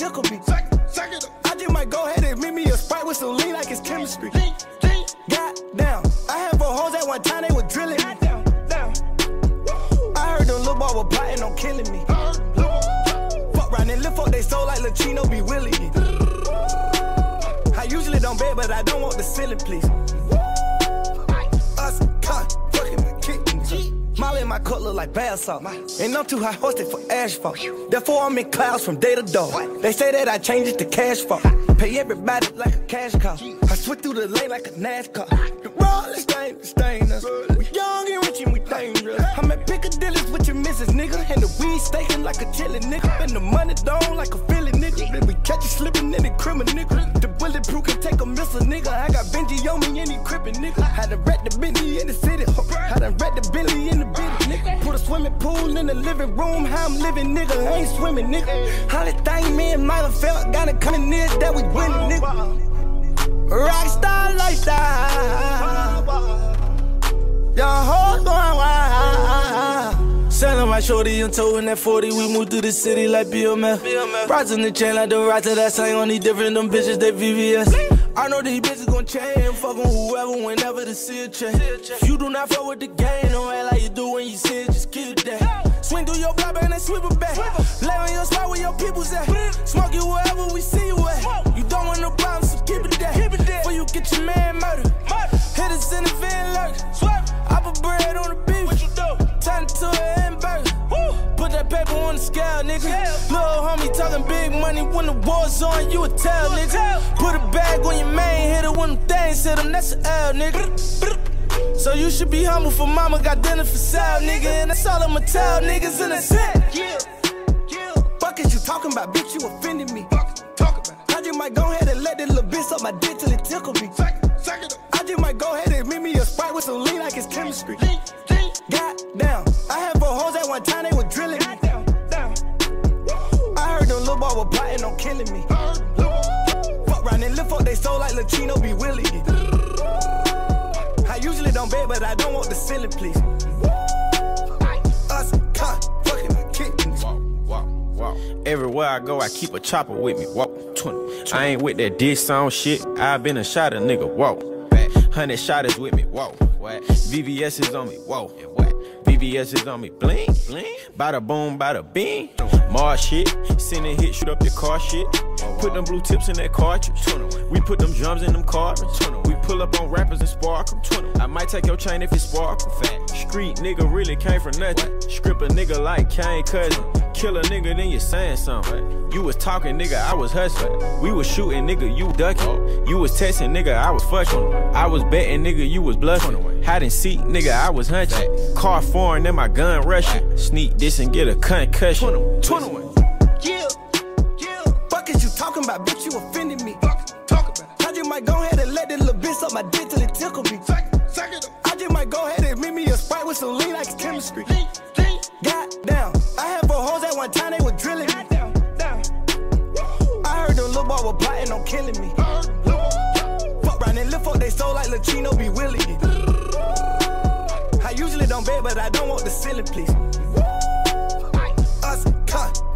tickle me. I just might go ahead and meet me a Sprite with some lean like it's chemistry. Goddamn, I had 4 hoes at one time, they were drilling me. I heard them little boy were plotting on killing me. Fuck round and lift up they soul like Lachino be willing it. I usually don't bet, but I don't want the ceiling, please. Us, cunt, fucking with kittens. Molly in my cup look like bath salt. And I'm too high hosted for asphalt. Therefore I'm in clouds from day to door. They say that I changed it to cash flow. Pay everybody like a cash cow. I switch through the lane like a NASCAR. The roll is stain us. We young and rich and we dangerous. I'm at Piccadilly's with your missus, nigga. And the weed staking like a chillin' nigga. And the money down like a Philly nigga. Then we catch you slipping in the criminal nigga. The bulletproof can take a missile nigga. I got Benji on me and he crippin' nigga. Had to rat the Bentley in the city. Had to rat the Bentley in the Bentley nigga. Put a swimming pool in the living room. How I'm living nigga. I ain't swimming nigga. How the thing me and Myla felt. Gotta come in near that we winning nigga. Rockstar lifestyle. Y'all hoes going wild. Selling my shorty and toe in that 40. We moved through the city like BMF. Rising the chain like the rider that sang on these different them bitches, they VVS. I know these bitches gon' change. Fuck on whoever, whenever the seal change. If you do not fuck with the game, don't act like you do when you see it, just keep that. Swing through your block and then sweep it back. Lay on your spot where your people's at. Smoke you wherever we see you at. You don't want no problems, so keep it there. Before you get your man murdered. Hit us in the van lurk. I put bread on the beef. What you do? Turn it to a hamburger. Put that paper on the scale, nigga. Little homie talking big money when the war's on, you a tell, nigga. Put a bag on your main, hit it when them things hit him, that's an L, nigga. So you should be humble for mama, got dinner for sale, nigga. And that's all I'ma tell niggas, and that's it. Fuck is you talking about, bitch, you offended me. I just might go ahead and let that little bitch up my dick till it tickle me. I just might go ahead and meet me a Sprite with some lean like it's chemistry. Goddamn, I had 4 hoes at one time, they were drilling me. I heard them little boy were plotting on killing me. Fuck round and lift up they soul like Lachino be willing it. I usually don't bet, but I don't want the ceiling, please. Us, cunt, fucking with kittens. Everywhere I go, I keep a chopper with me. Whoa, 20. I ain't with that diss song shit. I been a shot a nigga. Whoa, 100 shotters with me. Whoa, VVS is on me. Whoa, VVS is on me. Bling, bling. Bada boom, bada bing. Mars shit. Send a hit, shoot up your car shit. Put them blue tips in that cartridge. We put them drums in them cartridge. We pull up on rappers and sparkle. I might take your chain if it sparkle. Street nigga really came from nothing. Script a nigga like Kane Cousin. Kill a nigga, then you saying something. You was talking, nigga, I was hustling. We was shooting, nigga, you ducking. You was testing, nigga, I was fucking. I was betting, nigga, you was bluffing. Hide and seek, nigga, I was hunting. Car foreign, then my gun rushing. Sneak this and get a concussion. 21. Fuck is you talking about, bitch, you offended me. I just might go ahead and let that little bitch up my dick till it tickle me. I just might go ahead and meet me a Sprite with some lean like it's chemistry. Goddamn, I had 4 hoes at one time, they were drilling me. I heard them little boy were plotting on killing me. Fuck round and lift up they soul like Lachino be willing it. I usually don't bet, but I don't want the ceiling, please. Us, cunt.